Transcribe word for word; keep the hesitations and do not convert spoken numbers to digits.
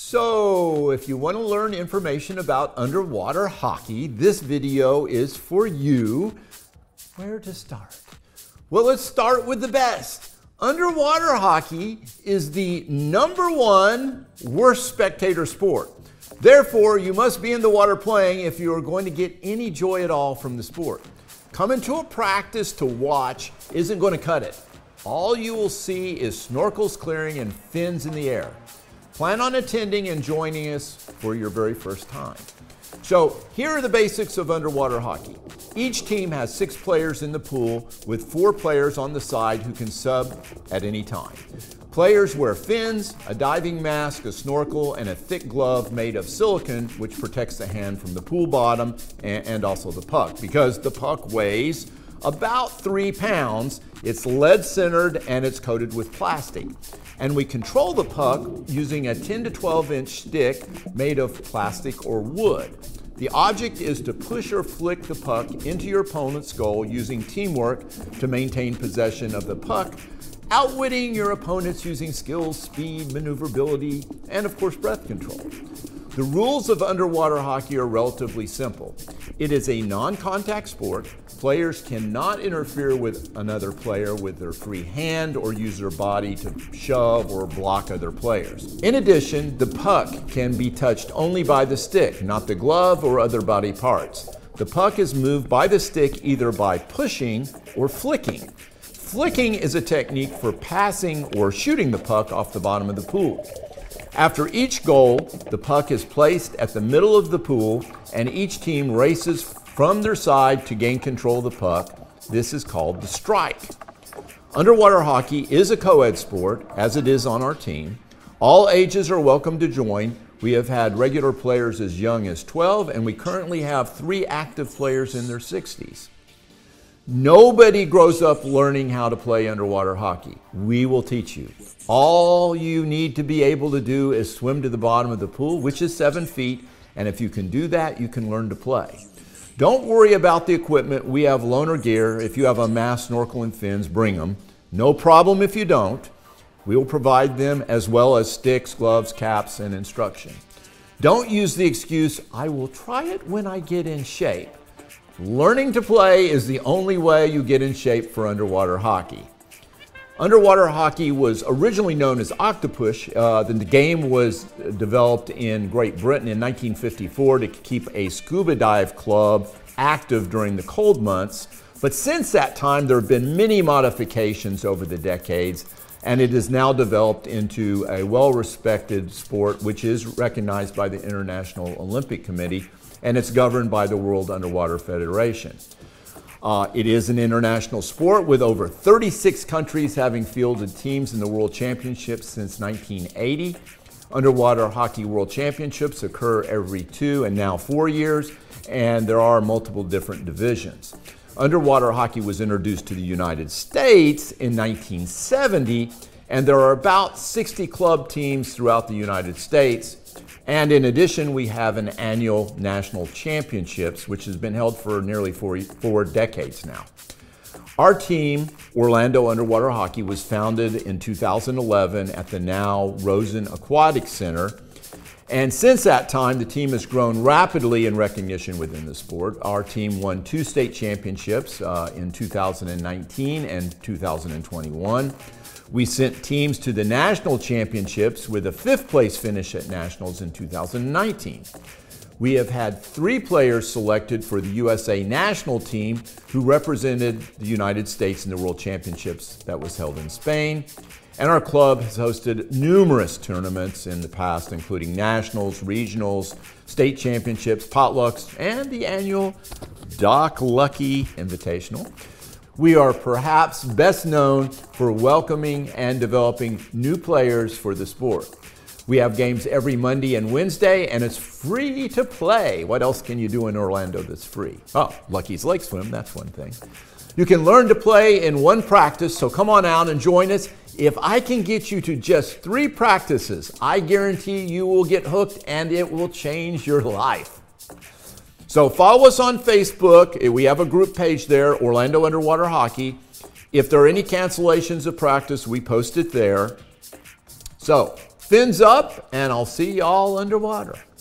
So, if you want to learn information about underwater hockey, this video is for you. Where to start? Well, let's start with the best. Underwater hockey is the number one worst spectator sport. Therefore, you must be in the water playing if you are going to get any joy at all from the sport. Coming to a practice to watch isn't going to cut it. All you will see is snorkels clearing and fins in the air. Plan on attending and joining us for your very first time. So here are the basics of underwater hockey. Each team has six players in the pool with four players on the side who can sub at any time. Players wear fins, a diving mask, a snorkel, and a thick glove made of silicone which protects the hand from the pool bottom and, and also the puck. Because the puck weighs about three pounds, it's lead-centered and it's coated with plastic. And we control the puck using a ten to twelve inch stick made of plastic or wood. The object is to push or flick the puck into your opponent's goal using teamwork to maintain possession of the puck, outwitting your opponents using skills, speed, maneuverability, and of course breath control. The rules of underwater hockey are relatively simple. It is a non-contact sport. Players cannot interfere with another player with their free hand or use their body to shove or block other players. In addition, the puck can be touched only by the stick, not the glove or other body parts. The puck is moved by the stick either by pushing or flicking. Flicking is a technique for passing or shooting the puck off the bottom of the pool. After each goal, the puck is placed at the middle of the pool and each team races from their side to gain control of the puck. This is called the strike. Underwater hockey is a co-ed sport, as it is on our team. All ages are welcome to join. We have had regular players as young as twelve, and we currently have three active players in their sixties. Nobody grows up learning how to play underwater hockey. We will teach you. All you need to be able to do is swim to the bottom of the pool, which is seven feet, and if you can do that, you can learn to play. Don't worry about the equipment. We have loaner gear. If you have a mask, snorkel, and fins, bring them. No problem if you don't. We will provide them as well as sticks, gloves, caps, and instruction. Don't use the excuse, I will try it when I get in shape. Learning to play is the only way you get in shape for underwater hockey. Underwater hockey was originally known as octopus. Uh, the game was developed in Great Britain in nineteen fifty-four to keep a scuba dive club active during the cold months. But since that time, there have been many modifications over the decades, and it is now developed into a well-respected sport which is recognized by the International Olympic Committee, and it's governed by the World Underwater Federation. Uh, it is an international sport with over thirty-six countries having fielded teams in the World Championships since nineteen eighty. Underwater Hockey World Championships occur every two and now four years, and there are multiple different divisions. Underwater hockey was introduced to the United States in nineteen seventy, and there are about sixty club teams throughout the United States. And in addition, we have an annual national championships, which has been held for nearly four, four decades now. Our team, Orlando Underwater Hockey, was founded in two thousand eleven at the now Rosen Aquatic Center. And since that time, the team has grown rapidly in recognition within the sport. Our team won two state championships uh, in two thousand nineteen and two thousand twenty-one. We sent teams to the national championships with a fifth place finish at nationals in two thousand nineteen. We have had three players selected for the U S A national team who represented the United States in the World Championships that was held in Spain. And our club has hosted numerous tournaments in the past, including nationals, regionals, state championships, potlucks, and the annual Doc Lucky Invitational. We are perhaps best known for welcoming and developing new players for the sport. We have games every Monday and Wednesday, and it's free to play. What else can you do in Orlando that's free? Oh, Lucky's Lake Swim, that's one thing. You can learn to play in one practice, so come on out and join us. If I can get you to just three practices, I guarantee you will get hooked and it will change your life. So follow us on Facebook. We have a group page there, Orlando Underwater Hockey. If there are any cancellations of practice, we post it there. So Fins up, and I'll see y'all underwater.